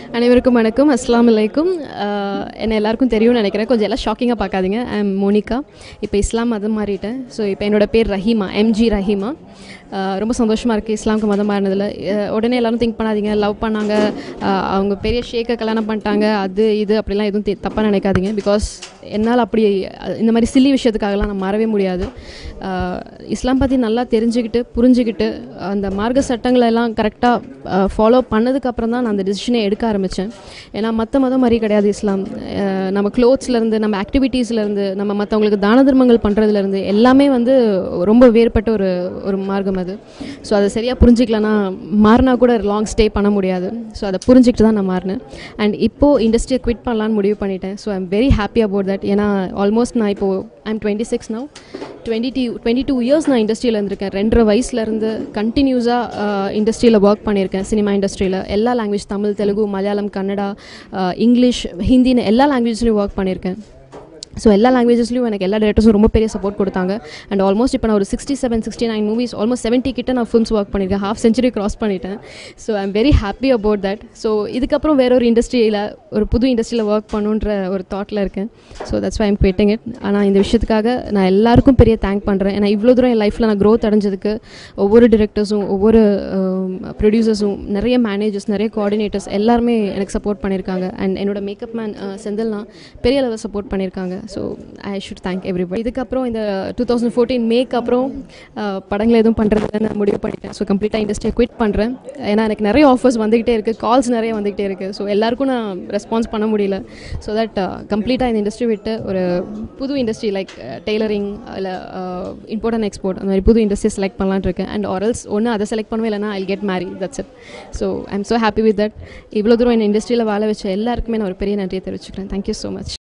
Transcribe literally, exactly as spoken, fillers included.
அனைவருக்கும் வணக்கம். அஸ்ஸலாமு அலைக்கும். என்னை எல்லாருக்கும் தெரியும்னு நினைக்கிறேன். கொஞ்சம் எல்லாம் ஷாக்கிங்காக பார்க்காதீங்க. I am Monica. இப்போ இஸ்லாம் மதம் மாறிட்டேன். ஸோ இப்போ என்னோடய பேர் ரஹீமா, எம்ஜி ரஹீமா. ரொம்ப சந்தோஷமாக இருக்குது இஸ்லாமுக்கு மதம் மாறினதில். உடனே எல்லோரும் திங்க் பண்ணாதீங்க, லவ் பண்ணாங்க, அவங்க பெரிய ஷேக்கை கல்யாணம் பண்ணிட்டாங்க, அது இது அப்படிலாம் எதுவும் தப்பாக நினைக்காதீங்க. பிகாஸ் என்னால் அப்படி இந்த மாதிரி சில்லி விஷயத்துக்காகலாம் நான் மாறவே முடியாது. இஸ்லாம் பற்றி நல்லா தெரிஞ்சுக்கிட்டு புரிஞ்சுக்கிட்டு அந்த மார்க்க சட்டங்களை எல்லாம் கரெக்டாக ஃபாலோ பண்ணதுக்கப்புறம் தான் நான் அந்த டிசிஷனை எடுக்க ஆரம்பித்தேன். ஏன்னா மற்ற மதம் மாதிரி கிடையாது இஸ்லாம். நம்ம க்ளோத்ஸ்லேருந்து, நம்ம ஆக்டிவிட்டீஸ்லேருந்து, நம்ம மற்றவங்களுக்கு தான தர்மங்கள் பண்ணுறதுலேருந்து எல்லாமே வந்து ரொம்ப வேறுபட்ட ஒரு ஒரு மார்க்கம் அது. ஸோ அதை சரியாக புரிஞ்சிக்கலன்னா மாறினா கூட லாங் ஸ்டே பண்ண முடியாது. ஸோ அதை புரிஞ்சுக்கிட்டு தான் நான் மாறினேன். அண்ட் இப்போது இண்டஸ்ட்ரியை குவிட் பண்ணலான்னு முடிவு பண்ணிட்டேன். So I am very happy about that. ஏன்னா ஆல்மோஸ்ட் நான் இப்போது I am twenty six now twenty two twenty two years நான் இண்டஸ்ட்ரியில் இருந்திருக்கேன். ரெண்டரை வயசுலேருந்து கண்டினியூஸாக இண்டஸ்ட்ரியில் ஒர்க் பண்ணியிருக்கேன். சினிமா இண்டஸ்ட்ரியில் எல்லா லாங்குவேஜ், தமிழ், தெலுங்கு, மலையாளம், கன்னடா, இங்கிலீஷ், ஹிந்தின்னு எல்லா லாங்குவேஜ்லேயும் ஒர்க் பண்ணியிருக்கேன். ஸோ எல்லா லாங்குவேஜஸ்லையும் எனக்கு எல்லா டேரக்டர்ஸும் ரொம்ப பெரிய சப்போர்ட் கொடுத்தாங்க. அண்ட் ஆல்மோஸ்ட் இப்போ நான் ஒரு sixty seven sixty nine movies, almost seventy கிட்ட நான் ஃபிலிம்ஸ் ஒர்க் பண்ணியிருக்கேன். ஹாஃப் செஞ்சுரி க்ராஸ் பண்ணிட்டேன். So I am very happy about that. So இதுக்கப்புறம் வேற ஒரு இண்டஸ்ட்ரியில், ஒரு புது இண்டஸ்ட்ரியில் ஒர்க் பண்ணுன்ற ஒரு தாட்டில் இருக்கேன். So that's why I'm quitting it. ஆனால் இந்த விஷயத்துக்காக நான் எல்லாருக்கும் பெரிய தேங்க் பண்ணுறேன். ஏன்னா இவ்வளோ தூரம் என் லைஃப்பில் நான் க்ரோத் அடைஞ்சதுக்கு ஒவ்வொரு டிரெக்டர்ஸும், ஒவ்வொரு ப்ரொடியூசர்ஸும், நிறைய மேனேஜர்ஸ், நிறைய கோஆர்டினேட்டர்ஸ் எல்லாருமே எனக்கு சப்போர்ட் பண்ணியிருக்காங்க. அண்ட் என்னோட மேக்கப் மேன் செந்தில்னா பெரிய அளவில் சப்போர்ட் பண்ணியிருக்காங்க. So I should thank everybody. இதுக்கப்புறம் இந்த டூ தௌசண்ட் ஃபோர்டீன் மேக்கு அப்புறம் படங்கள் எதுவும் பண்ணுறதுல நான் முடிவு பண்ணிட்டேன். ஸோ கம்ப்ளீட்டாக இண்டஸ்ட்ரியை குவிட் பண்ணுறேன். ஏன்னா எனக்கு நிறைய ஆஃபர்ஸ் வந்துகிட்டே இருக்குது, கால்ஸ் நிறைய வந்துகிட்டே இருக்குது. ஸோ எல்லாருக்கும் நான் ரெஸ்பான்ஸ் பண்ண முடியல. ஸோ தட் கம்ப்ளீட்டாக இந்த இண்டஸ்ட்ரி விட்டு ஒரு புது இண்டஸ்ட்ரி லைக் டெய்லரிங், இல்லை இம்போர்ட் அண்ட் எக்ஸ்போர்ட், அந்த மாதிரி புது இண்டஸ்ட்ரி செலக்ட் பண்ணலான்னு இருக்கேன். அண்ட் ஆரல்ஸ் ஒன்று அதை செலக்ட் பண்ணுவேன், இல்லைனா I get marry. That's it. So I am so happy with that. இவ்வளோ தூரம் இந்த இண்டஸ்ட்ரியில் வாழ வச்ச எல்லாருக்குமே நான் ஒரு பெரிய நன்றியை தெரிவிச்சுக்கிறேன். Thank you so much.